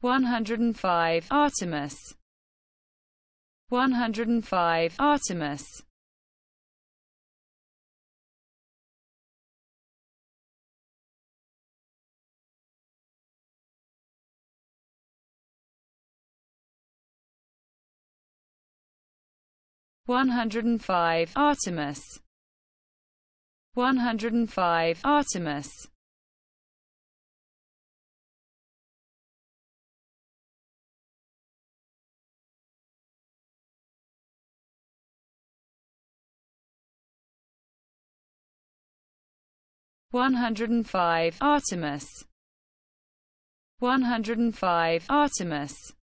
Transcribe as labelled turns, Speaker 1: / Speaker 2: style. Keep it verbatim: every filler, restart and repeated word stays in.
Speaker 1: one hundred five Artemis, one hundred five Artemis, one hundred five Artemis, one hundred five Artemis, one hundred five Artemis, one hundred five Artemis.